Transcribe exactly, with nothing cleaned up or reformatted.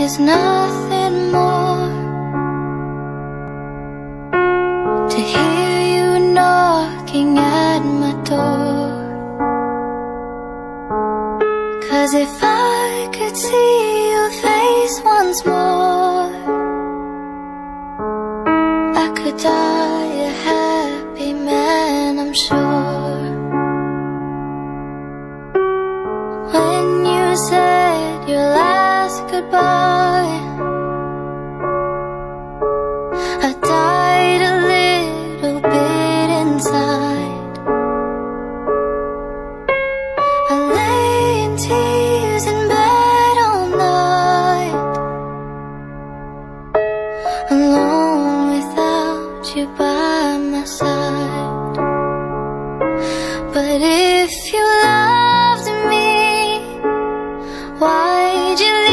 there's nothing more to hear you knocking at my door. 'Cause if I could see your face once more, I could die a happy man, I'm sure. When you said your last goodbye, I died a little bit inside. I lay in tears in bed all night, alone without you by my side. But if you loved me, why'd you leave?